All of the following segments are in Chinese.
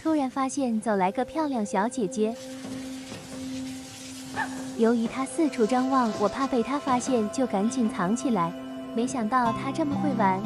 突然发现走来个漂亮小姐姐。由于她四处张望，我怕被她发现，就赶紧藏起来。没想到她这么会玩。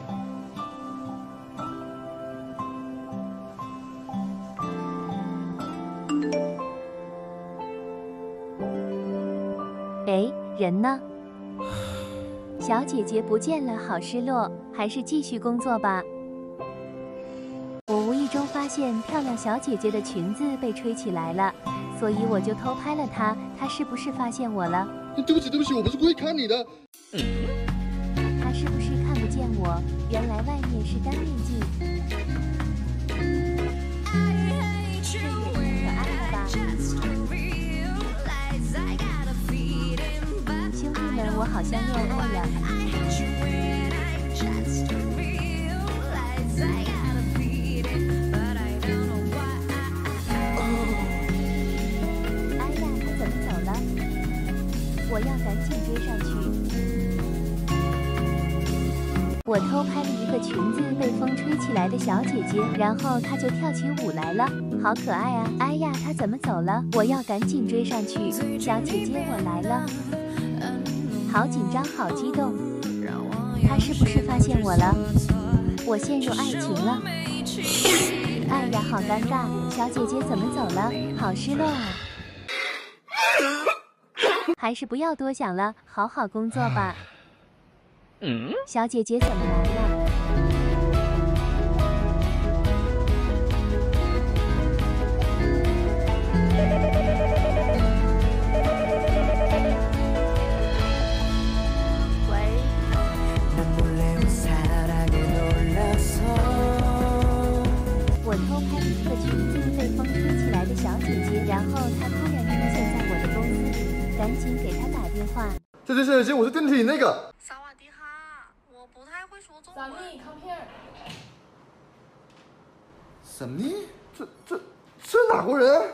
哎，人呢？小姐姐不见了，好失落，还是继续工作吧。我无意中发现漂亮小姐姐的裙子被吹起来了，所以我就偷拍了她。她是不是发现我了？ 对不起，对不起，我不是故意看你的。 她是不是看不见我？原来外面是单面镜。这也太可爱了吧！兄弟们，我好像恋爱了。哎呀，他怎么走了？我要赶紧追上去。我偷拍了一个裙子被风吹起来的小姐姐，然后她就跳起舞来了，好可爱啊！哎呀，她怎么走了？我要赶紧追上去。小姐姐，我来了。好紧张，好激动。她是不是发现我了？我陷入爱情了。哎呀，好尴尬！小姐姐怎么走了？好失落啊！还是不要多想了，好好工作吧。小姐姐怎么来了？我偷拍了一个裙子被风吹起来的小姐姐，然后她突然出现在我的公司里，赶紧给她打电话。 小姐姐，我是电梯里那个。 萨瓦迪卡，我不太会说中文。 Sunny, come here. Sunny，这哪国人？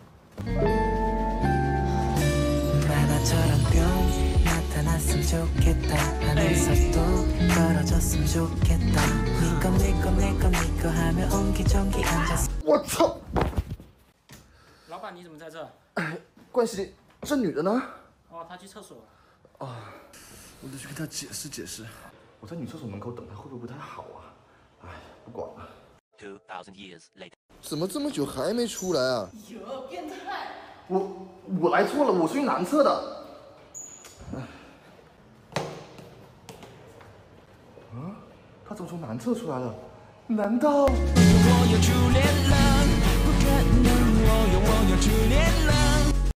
我操！ 老板，你怎么在这？ 冠希，这女的呢？ 哦，她去厕所了。 啊，我得去跟她解释解释。我在女厕所门口等她，会不会不太好啊？哎，不管了。 2000 years later， 怎么这么久还没出来啊？ 哟，变态！ 我来错了，我是去男厕的。他怎么从男厕出来了？难道？ 我有初恋了。